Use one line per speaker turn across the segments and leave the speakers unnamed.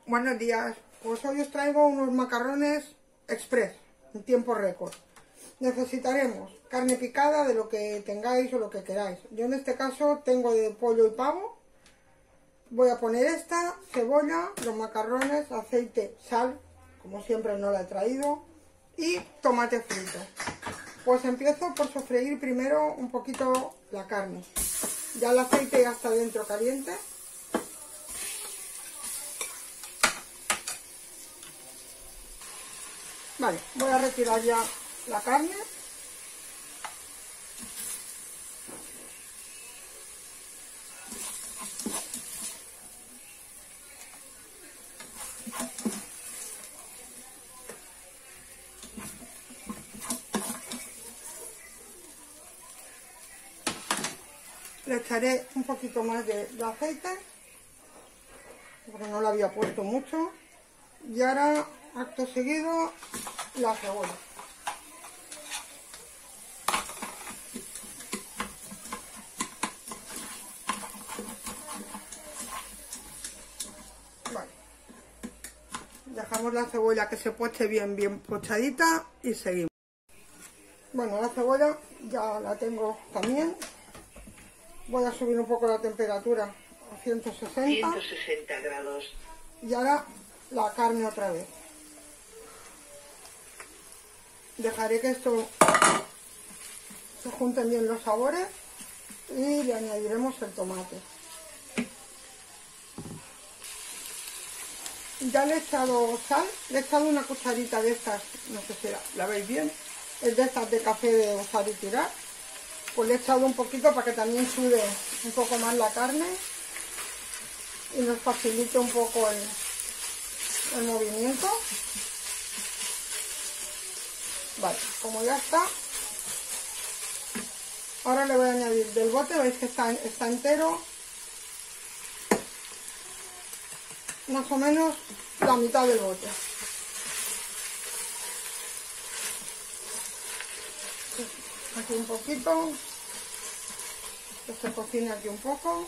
Buenos días, pues hoy os traigo unos macarrones express en tiempo récord. Necesitaremos carne picada de lo que tengáis o lo que queráis. Yo en este caso tengo de pollo y pavo. Voy a poner esta, cebolla, los macarrones, aceite, sal, como siempre no la he traído, y tomate frito. Pues empiezo por sofreír primero un poquito la carne. Ya el aceite ya está dentro caliente. Vale, voy a retirar ya la carne. Le echaré un poquito más de aceite, porque no le había puesto mucho. Y ahora, acto seguido, la cebolla. Vale. Dejamos la cebolla que se poche bien pochadita y seguimos. Bueno, la cebolla ya la tengo también. Voy a subir un poco la temperatura a 160
grados.
Y ahora la carne otra vez. Dejaré que esto se junten bien los sabores y le añadiremos el tomate. Ya le he echado sal, le he echado una cucharita de estas, no sé si la veis bien, es de estas de café de usar y tirar. Pues le he echado un poquito para que también sude un poco más la carne y nos facilite un poco el movimiento. Vale, como ya está, ahora le voy a añadir del bote, veis que está entero, más o menos la mitad del bote. Aquí un poquito, que se cocine aquí un poco.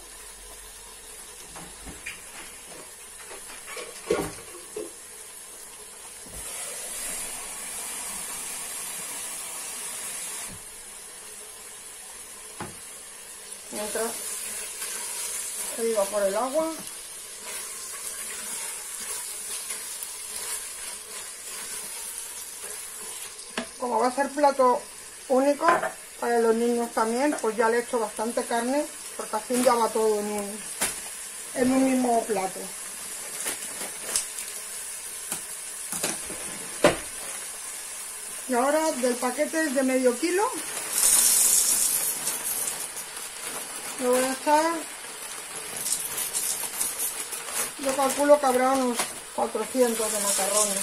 Mientras se iba por el agua. Como va a ser plato único para los niños también, pues ya le he hecho bastante carne, porque así ya va todo en un mismo plato. Y ahora del paquete es de medio kilo. Le voy a echar, yo calculo que habrá unos 400 de macarrones.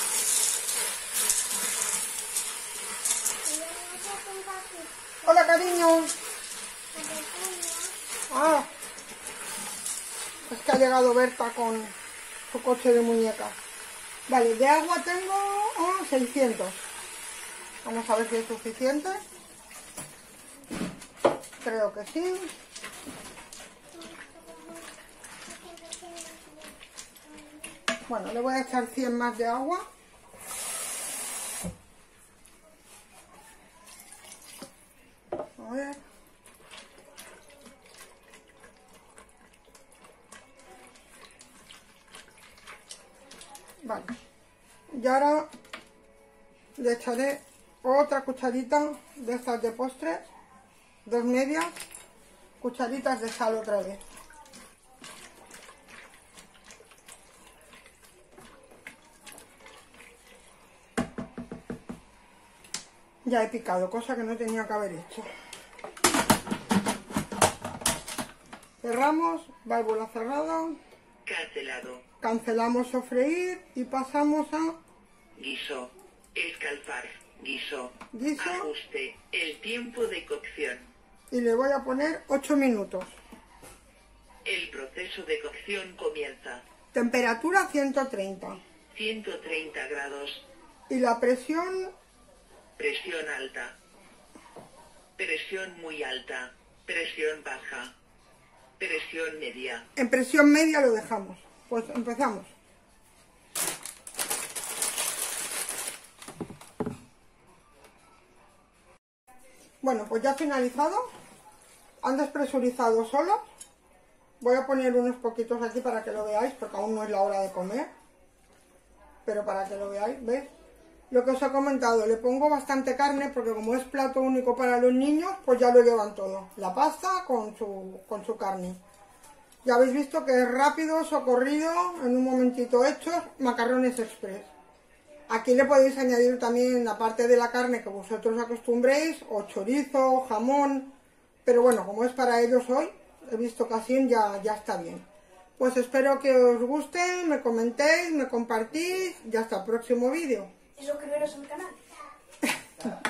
Hola, cariño. Ah, es que ha llegado Berta con su coche de muñeca. Vale, de agua tengo 600. Vamos a ver si es suficiente. Creo que sí. Bueno, le voy a echar 100 más de agua. A ver. Vale. Y ahora le echaré otra cucharita de estas de postres, 2 medias cucharitas de sal otra vez. Ya he picado, cosa que no tenía que haber hecho. Cerramos, válvula cerrada.
Cancelado.
Cancelamos sofreír y pasamos a
Guiso. Escalfar. Guiso.
Guiso.
Ajuste. El tiempo de cocción.
Y le voy a poner 8 minutos.
El proceso de cocción comienza.
Temperatura 130.
130 grados.
Y la presión,
Presión alta. Presión muy alta. Presión baja. Presión media.
en presión media lo dejamos. Pues empezamos. Bueno, pues ya ha finalizado. Han despresurizado solo. Voy a poner unos poquitos aquí para que lo veáis, porque aún no es la hora de comer. Pero para que lo veáis, ¿ves? Lo que os he comentado, le pongo bastante carne, porque como es plato único para los niños, pues ya lo llevan todo. La pasta con su carne. Ya habéis visto que es rápido, socorrido, en un momentito hechos, macarrones express. Aquí le podéis añadir también, aparte de la carne que vosotros acostumbréis, o chorizo, o jamón, pero bueno, como es para ellos hoy, he visto que así ya está bien. Pues espero que os guste, me comentéis, me compartís y hasta el próximo vídeo.
Y suscribiros al canal.